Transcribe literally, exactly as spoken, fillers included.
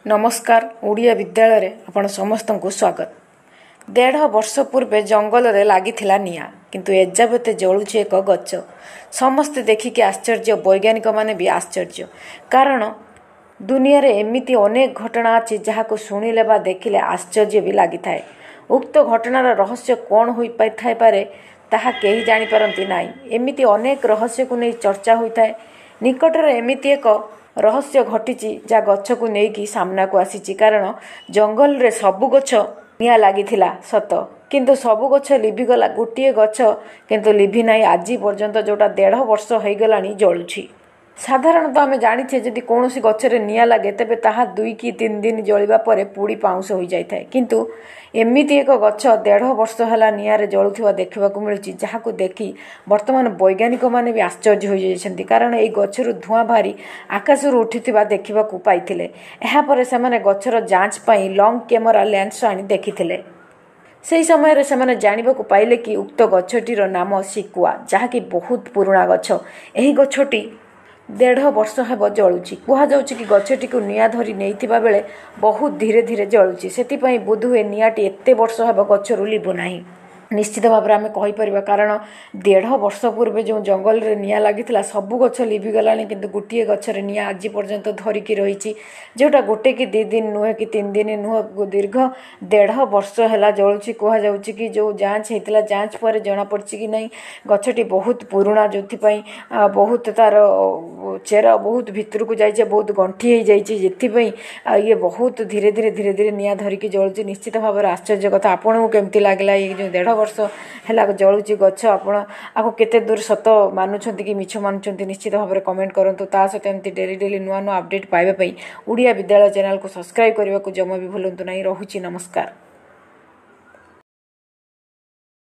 नमस्कार। ओडिया विद्यालय रे आपण समस्त को स्वागत। डेढ़ वर्ष पूर्वे जंगल रे लागिथिला निया किंतु एजाबते जळुछि एक गच्छ। समस्ते देखिके आश्चर्य, वैज्ञानिक माने भी आश्चर्य, कारण दुनिया रे एमिति अनेक घटना अछि जहाको शुणिले बा देखिले आश्चर्य भी लागि थाए। उक्त घटनार रहस्य कौन होई पाइ पारे ताहा केही जानि परंती नाही। एमिति अनेक रहस्य को नै चर्चा होई थाए। निकटरे एमिति एक रहस्य घटी जा गच्छ को लेकिन सामना को आसी, कारण जंगल रे सबु गच्छ निया लागिथिला सत, किंतु सबु गच्छ लिभिगला, गोटे गच्छ किंतु लिभि नाही आज पर्यंत, जोटा डेढ़ वर्ष हो गलानी जळुछि। साधारणतः आम जानी जदि कौन गचरे निया लगे तेबे ताहा दुई कि तीन दिन जलिबा परे पुड़ी पाउंस हो जाए, किंतु एमिति एक गच्छ डेढ़ वर्ष है निआरे जलुवा देखा मिलूँ, जहाँ देखि वर्तमान वैज्ञानिक माने भी आश्चर्य हो जाइछन्ति, कारण ये गच्छरु धुआं बाहरी आकाशरू उठिथिबा देखा पाइथिले। एहा परे सेमाने गच्छर जांच पाई लंग कैमेरा लेंस आनी देखिथिले। से समय से जानवा पाइले कि उक्त गच्छटीर नाम सिकुआ, जहाँकि बहुत पुराणा गच्छ। एही गच्छटी डेढ़ वर्ष हेब जलुछि। कहुछि कि गच्छटी को निया धरी नैथिबा बेले बहुत धीरे धीरे जलुछि, सेतिपई बोधहुए नियाटी एते वर्ष हेब गच्छरू लिभु नाही। निश्चित भाव में आम कहीपर, कारण डेढ़ वर्ष पूर्वे जो जंगल रे निया लागिथिला सबु गच्छ लिभिगलानी, किंतु गोटे गच्छरे निया आज पर्यंत धरिकी रही, जोटा गोटे कि दी दिन नुहे कि तीन दिन नुह, दीर्घ डेढ़ वर्ष है जलुछि। कहुछि कि जो जांच होता जांच पर जना पड़ी कि नहीं गच्छटी बहुत पुराणा, जो बहुत तार चेरा बहुत भितर को जाइए, बहुत गंठी हो जाइए, ये बहुत धीरे धीरे धीरे धीरे निया धरिकी जलुछि। निश्चित भाव में आश्चर्य कथा। आपको केमती लगला ये जो डेढ़ वर्ष है जलुछि गच्छ, आपण आपको केते दूर सत मानुछन्ति कि मिछ मानुछन्ति, निश्चित भाव में कमेंट करंतु। ता सहित एमती डेली डेली नुआ नुआ अपडेट पाइबा पई ओडिया विद्यालय चैनल को सब्सक्राइब करने को जमा भी भूलंतु नहीं। रहुछि नमस्कार।